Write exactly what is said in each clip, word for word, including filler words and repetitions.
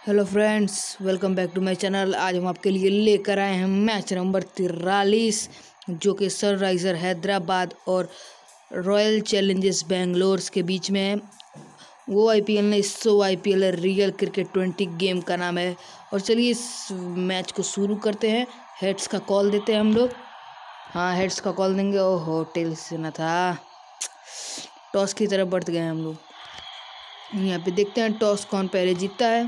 Hello friends, welcome back to my channel. आज हम आपके लिए लेकर आए हैं मैच नंबर तिरालीस, जो कि सनराइजर हैदराबाद और रॉयल चैलेंजर्स बेंगलोर के बीच में है। वो आईपीएल नहीं, so IPL real cricket twenty game का नाम है। और चलिए इस मैच को शुरू करते हैं। हेड्स का कॉल देते हैं हम लोग। हाँ, हेड्स का कॉल देंगे। ओहो, टेल से ना था, टॉस की तरफ बढ़ गए हम लोग। यहाँ पे देखते हैं टॉस कौन पहले जीतता है।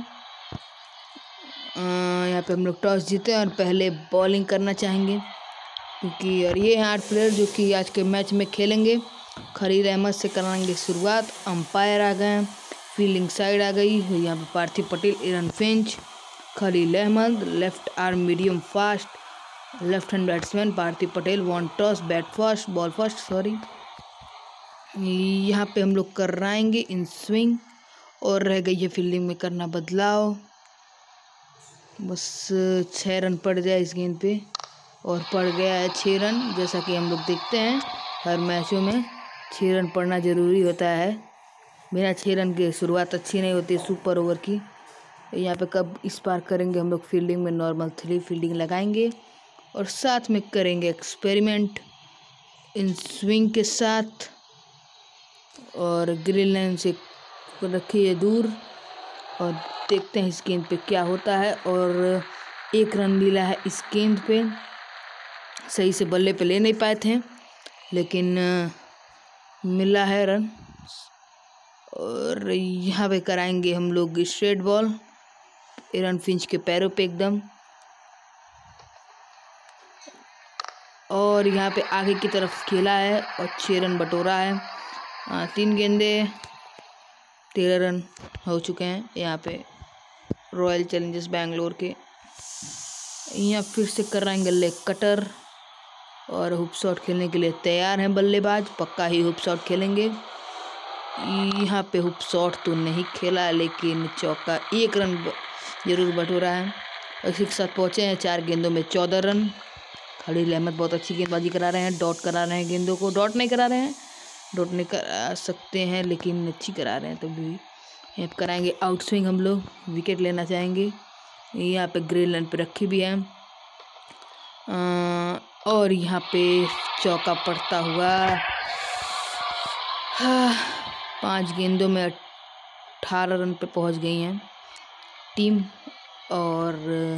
यहाँ पे हम लोग टॉस जीते और पहले बॉलिंग करना चाहेंगे, क्योंकि और ये हैं आठ प्लेयर जो कि आज के मैच में खेलेंगे। खलील अहमद से कराएंगे शुरुआत। अंपायर आ गए हैं, फील्डिंग साइड आ गई। यहाँ पे Parthiv Patel, Aaron Finch, Khaleel Ahmed. Left arm medium fast, left hand batsman Parthiv Patel. One toss, bat first, ball first, sorry. यहाँ पे हम लोग कराएंगे इन स्विंग, और रह गई है फील्डिंग में करना बदलाव। बस छः रन पड़ जाए इस गेंद पे, और पड़ गया है छः रन। जैसा कि हम लोग देखते हैं हर मैचों में छः रन पड़ना ज़रूरी होता है। बिना छः रन के शुरुआत अच्छी नहीं होती सुपर ओवर की। यहाँ पे कब इस बार करेंगे हम लोग फील्डिंग में नॉर्मल थ्री फील्डिंग लगाएंगे, और साथ में करेंगे एक्सपेरिमेंट इन स्विंग के साथ। और ग्रीन लाइन से रखिए दूर, और देखते हैं इस गेंद पे क्या होता है। और एक रन मिला है इस गेंद पे। सही से बल्ले पे ले नहीं पाए थे, लेकिन मिला है रन। और यहाँ पे कराएंगे हम लोग स्ट्रेट बॉल एरन फिंच के पैरों पे एकदम। और यहाँ पे आगे की तरफ खेला है और छः रन बटोरा है। आ, तीन गेंदे तेरह रन हो चुके हैं यहाँ पे रॉयल चैलेंजर्स बेंगलोर के। यहाँ फिर से कराएंगे लेग कटर, और हुप शॉट खेलने के लिए तैयार हैं बल्लेबाज। पक्का ही हुप शॉट खेलेंगे। यहाँ पे हुप शॉट तो नहीं खेला, लेकिन चौका एक रन जरूर बटोरा है। इसी के साथ पहुँचे हैं चार गेंदों में चौदह रन। खलील अहमद बहुत अच्छी गेंदबाजी करा रहे हैं, डॉट करा रहे हैं गेंदों को। डॉट नहीं करा रहे हैं, डॉट नहीं करा सकते हैं, लेकिन अच्छी करा रहे हैं। तो भी यहाँ पे कराएंगे आउट स्विंग, हम लोग विकेट लेना चाहेंगे। यहाँ पे ग्रीन लाइन पे रखी भी है, आ, और यहाँ पे चौका पड़ता हुआ। हाँ, पाँच गेंदों में अठारह रन पे पहुँच गई हैं टीम, और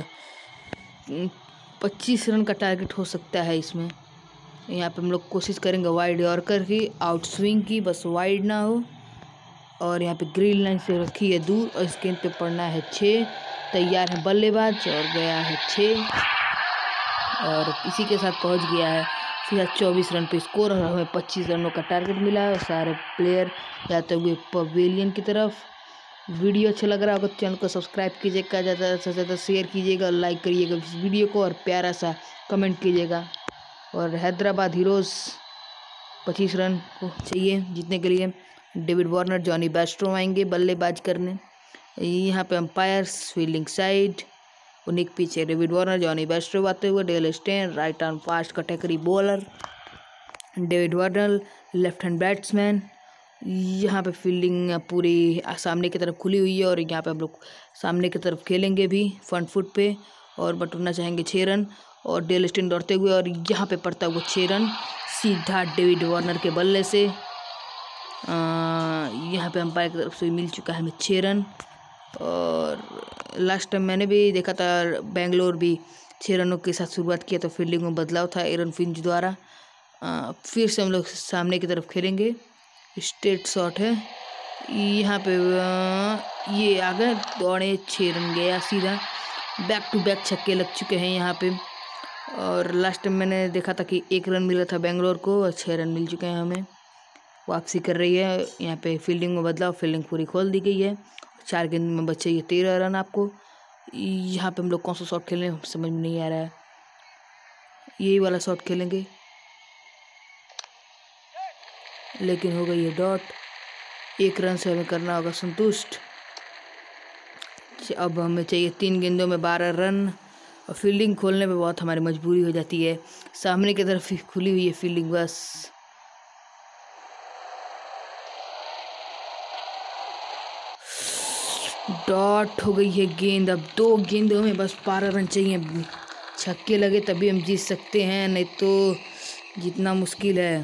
पच्चीस रन का टारगेट हो सकता है इसमें। यहाँ पे हम लोग कोशिश करेंगे वाइड यॉर्कर की, आउट स्विंग की, बस वाइड ना हो। और यहाँ पे ग्रीन लाइन से रखी है दूर, और इस गेंद पे पड़ना है छः। तैयार है बल्लेबाज, और गया है छः, और इसी के साथ पहुंच गया है सीधा चौबीस रन पे स्कोर। और हमें पच्चीस रनों का टारगेट मिला है। और सारे प्लेयर जाते हुए पवेलियन की तरफ। वीडियो अच्छा लग रहा होगा तो चैनल को सब्सक्राइब कीजिएगा, ज़्यादा से ज़्यादा शेयर कीजिएगा, लाइक करिएगा इस वीडियो को, और प्यारा सा कमेंट कीजिएगा। और हैदराबाद हीरोज़ पच्चीस रन को चाहिए जीतने के लिए। डेविड वार्नर, जॉनी बेस्ट्रो आएंगे बल्लेबाज करने। यहाँ पे अंपायर्स फील्डिंग साइड, उन्हीं के पीछे डेविड वार्नर, जॉनी बेस्ट्रो आते हुए। Dale Steyn right arm fast category bowler. David Warner left hand batsman. यहाँ पे फील्डिंग पूरी सामने की तरफ खुली हुई है, और यहाँ पे हम लोग सामने की तरफ खेलेंगे भी फ्रंट फुट पे, और बटोरना चाहेंगे छः रन। और डेल स्टेन दौड़ते हुए, और यहाँ पे पड़ता हुआ छः रन सीधा डेविड वार्नर के बल्ले से। यहाँ पे अंपायर की तरफ से मिल चुका है हमें छः रन। और लास्ट टाइम मैंने भी देखा था बेंगलोर भी छः रनों के साथ शुरुआत किया, तो फील्डिंग में बदलाव था एरन फिंच द्वारा। आ, फिर से हम लोग सामने की तरफ खेलेंगे। स्ट्रेट शॉट है यहाँ पे, आ, ये आ गए दौड़े, छः रन गया सीधा। बैक टू बैक छक्के लग चुके हैं यहाँ पे। और लास्ट टाइम मैंने देखा था कि एक रन मिला था बेंगलोर को, और छः रन मिल चुके हैं हमें। वापसी कर रही है यहाँ पे फील्डिंग में बदलाव, फील्डिंग पूरी खोल दी गई है। चार गेंद में बचे ये तेरह रन आपको। यहाँ पे हम लोग कौन सा शॉट खेलें समझ में नहीं आ रहा है। यही वाला शॉट खेलेंगे, लेकिन हो गई है डॉट। एक रन से हमें करना होगा संतुष्ट। अब हमें चाहिए तीन गेंदों में बारह रन, और फील्डिंग खोलने में बहुत हमारी मजबूरी हो जाती है। सामने की तरफ खुली हुई है फील्डिंग बस। डॉट हो गई है गेंद। अब दो गेंदों में बस बारह रन चाहिए, छक्के लगे तभी हम जीत सकते हैं, नहीं तो जीतना मुश्किल है।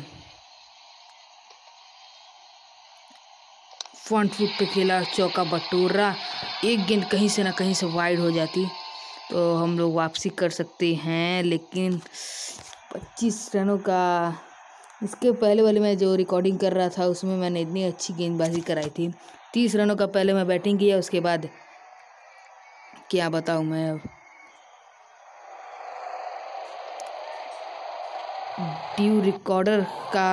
फ्रंट फुट पे खेला, चौका बटोरा, एक गेंद कहीं से ना कहीं से वाइड हो जाती तो हम लोग वापसी कर सकते हैं, लेकिन पच्चीस रनों का। इसके पहले वाले मैं जो रिकॉर्डिंग कर रहा था उसमें मैंने इतनी अच्छी गेंदबाजी कराई थी। तीस रनों का पहले मैं बैटिंग किया, उसके बाद क्या बताऊं मैं अब। ड्यू रिकॉर्डर का,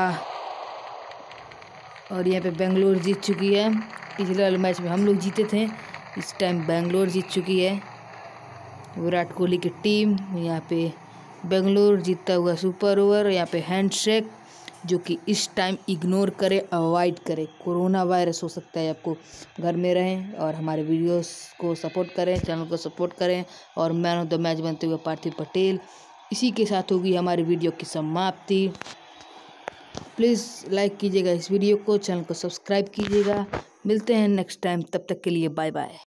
और यहाँ पे बेंगलोर जीत चुकी है। पिछले वाले मैच में हम लोग जीते थे, इस टाइम बेंगलोर जीत चुकी है। विराट कोहली की टीम, यहाँ पे बेंगलोर जीतता हुआ सुपर ओवर, यहाँ पे हैंडशेक, जो कि इस टाइम इग्नोर करें, अवॉइड करें। कोरोना वायरस हो सकता है, आपको घर में रहें और हमारे वीडियोस को सपोर्ट करें, चैनल को सपोर्ट करें। और मैन ऑफ द मैच बनते हुए पार्थिव पटेल। इसी के साथ होगी हमारी वीडियो की समाप्ति। प्लीज़ लाइक कीजिएगा इस वीडियो को, चैनल को सब्सक्राइब कीजिएगा। मिलते हैं नेक्स्ट टाइम, तब तक के लिए बाय बाय।